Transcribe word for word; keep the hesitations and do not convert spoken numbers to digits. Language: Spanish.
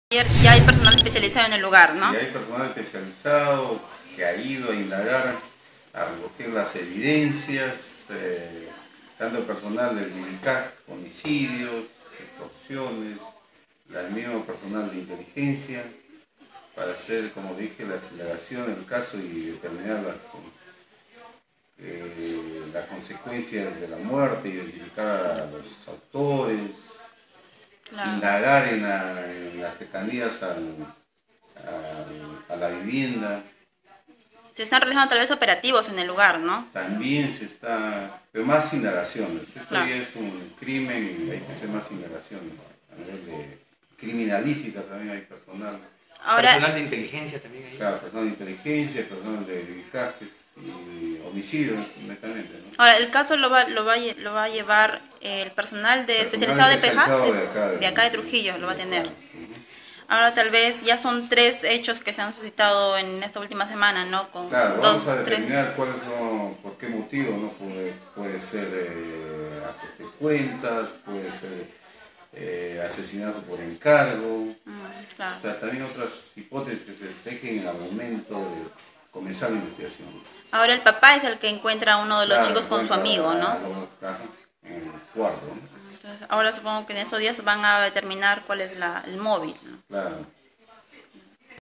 Ya hay personal especializado en el lugar, ¿no? Y hay personal especializado que ha ido a indagar, a recoger las evidencias, eh, tanto personal del MINCAC, homicidios, extorsiones, el mismo personal de inteligencia, para hacer, como dije, la indagación del caso y determinar las, eh, las consecuencias de la muerte, identificar a los autores. Claro. Indagar en, la, en las cercanías al, al, a la vivienda. Se están realizando tal vez operativos en el lugar, ¿no? También se está, pero más indagaciones. Esto claro. ya es un crimen y hay que hacer más indagaciones. A nivel de criminalística también hay personal. Ahora, personal de inteligencia también hay. Claro, personal de inteligencia, personal de vicajes y homicidio, netamente, ¿no? Ahora, el caso lo va, lo va, lo va a llevar el personal de personal especializado de P J de, de, acá, de, de acá de Trujillo, lo va a tener. Ahora tal vez ya son tres hechos que se han suscitado en esta última semana, ¿no? Con claro, dos, vamos a determinar tres... cuáles son, por qué motivo, ¿no? Puede, puede ser eh, ajuste de cuentas, puede ser eh, asesinato por encargo, Mm, claro. o sea, también otras hipótesis que se tejen al momento de comenzar la investigación. Ahora el papá es el que encuentra a uno de los claro, chicos con su amigo, ¿no? En el cuarto, ¿no? Entonces, ahora supongo que en estos días van a determinar cuál es la, el móvil, ¿no? Claro.